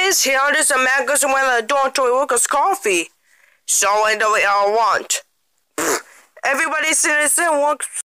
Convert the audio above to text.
is here. There's a magazine when I don't enjoy Lucas coffee. So I know what I want. Everybody's citizen works